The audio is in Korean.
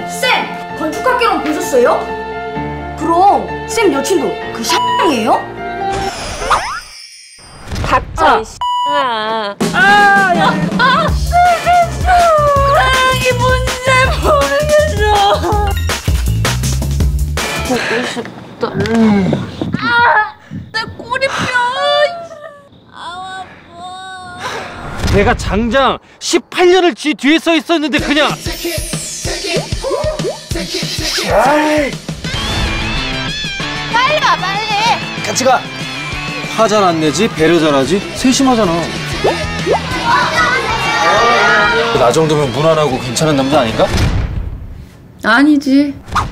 쌤! 건축학개론 보셨어요? 그럼 쌤 여친도 그 샤이에요? 닥쳐, 이 씨**아. 이 문제 모르겠어. 보고 싶다. 내 꼬리뼈. 내가 장장 18년을 지 뒤에 서 있었는데 그냥. 빨리 와, 빨리. 같이 가. 화 잘 안 내지 배려 잘하지 세심하잖아. 나 정도면 무난하고 괜찮은 남자 아닌가? 아니지.